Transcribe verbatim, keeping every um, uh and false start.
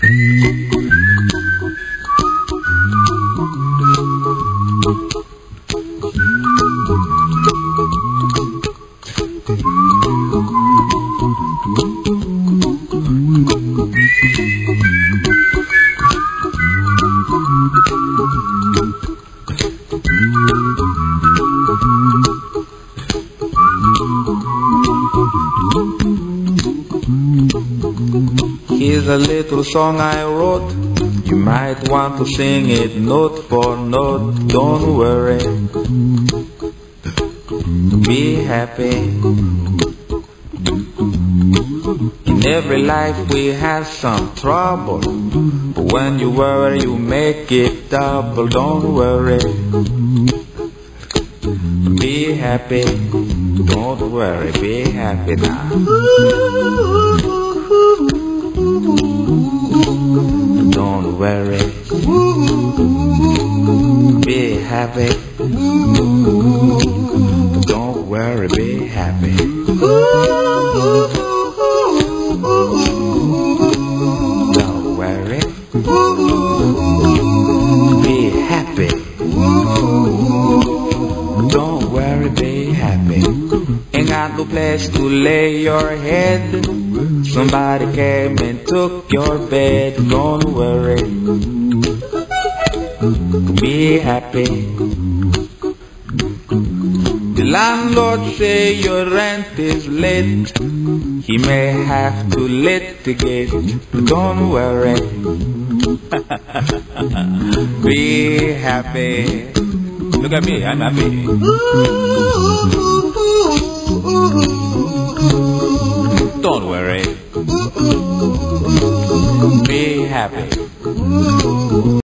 Here's a little song I wrote. You might want to sing it note for note. Don't worry, be happy. In every life we have some trouble, but when you worry you make it double. Don't worry, be happy. Don't worry, be happy now. Don't worry, be happy. Don't worry, be happy. Don't worry, be happy. Don't worry, be happy. Ain't got no place to lay your head. Somebody came and took your bed. Don't worry, be happy. The landlord say your rent is late. He may have to litigate. Don't worry, be happy. Look at me, I'm happy. Don't worry, be happy.